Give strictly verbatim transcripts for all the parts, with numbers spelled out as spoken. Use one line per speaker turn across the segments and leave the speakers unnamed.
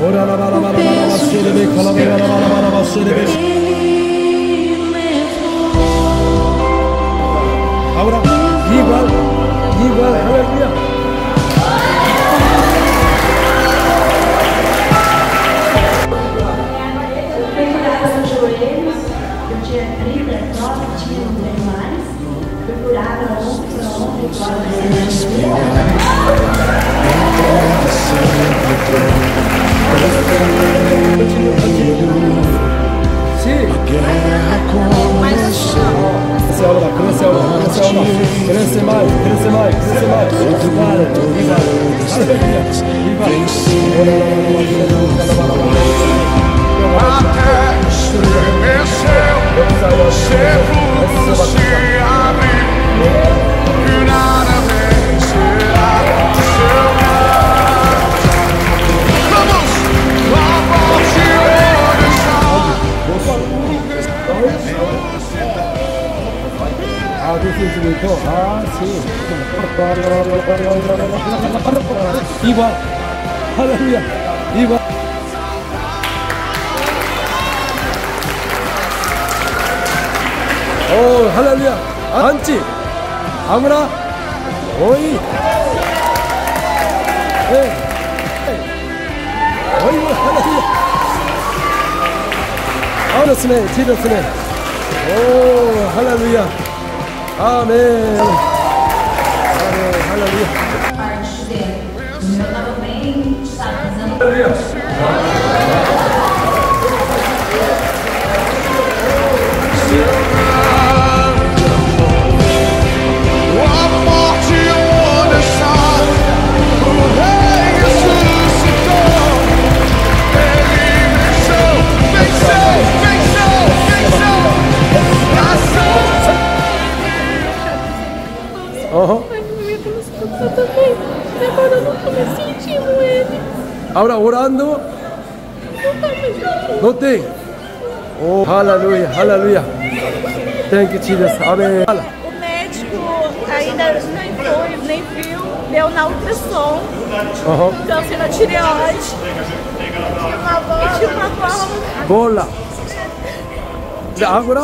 Ahora, igual, igual, aleluya. Cresce ahora, cresce ahora, cresce ahora, cresce mais, cresce mais, cresce mais. Vale,
Até estremeceu, sepulcro se abriu e nada vencerá o seu braço. Vamos, a morte onde está.
Ah, definitivamente. Ah, sim. Igual. Aleluia. Igual. Oh, 할렐루야. 앉지. 아무나. 오이. 네. 어이구, 할렐루야. 아우르스네, 지르스네. 오, 할렐루야. 아멘. 아멘, 할렐루야. 할렐루야. Uhum.
Agora eu não tô me sentindo ele.
Agora orando.
Não tá mais sentindo.
Não tem. Oh, aleluia, aleluia. Thank you, Jesus. Amém.
O médico ainda nem foi, nem viu, deu na ultrassom.
Uhum.
Câncer na tireoide. Uma bola. Tinha uma bola.
Bola. Agora.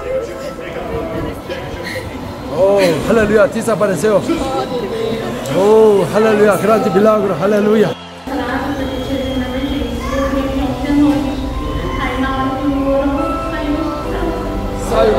Oh, aleluia, desapareceu. Oh, aleluia, grande milagre, aleluia. Saiu.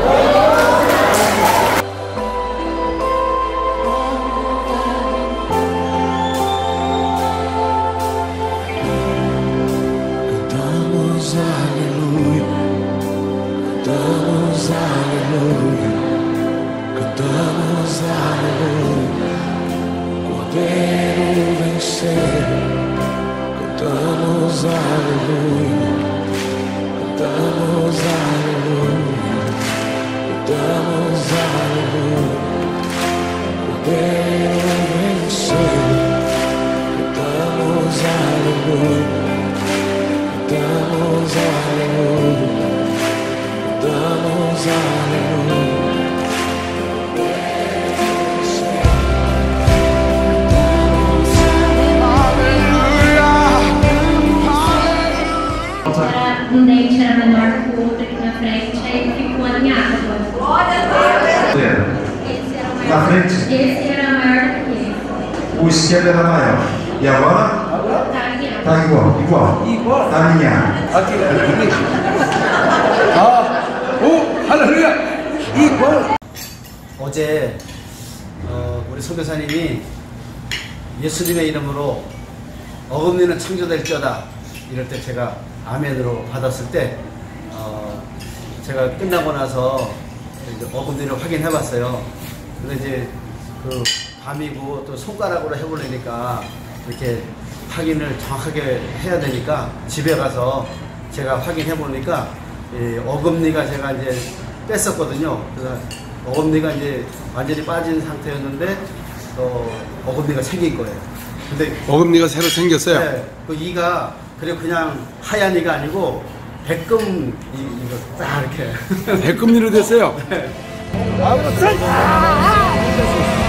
Cantamos aleluia, cantamos aleluia. Cantamos aleluia, Cordeiro vencer. Cantamos aleluia, cantamos aleluia, cantamos aleluia, Cordeiro vencer. Cantamos aleluia, cantamos aleluia, cantamos aleluia.
Um dente era menor que o outro aqui na frente, aí ficou alinhado agora. Esse era maior.
Na frente?
Esse era maior do que esse.
O esquerdo era maior. E agora?
Tá alinhado.
Tá igual, igual.
Igual.
Tá alinhado.
Aqui, aqui. 아, 오, 할렐루야. 이걸
어제 어, 우리 선교사님이 예수님의 이름으로 어금니는 창조될지어다 이럴 때 제가 아멘으로 받았을 때 어, 제가 끝나고 나서 이제 어금니를 확인해 봤어요. 근데 이제 그 밤이고 또 손가락으로 해보려니까 이렇게 확인을 정확하게 해야 되니까 집에 가서 제가 확인해 보니까 이 어금니가 제가 이제 뺐었거든요. 그래서 어금니가 이제 완전히 빠진 상태였는데 어, 어금니가 생긴 거예요. 근데
어금니가 새로 생겼어요.
네, 그 이가 그리고 그냥 하얀 이가 아니고 백금 이, 이거 딱 이렇게
백금리로 됐어요.
네.
아,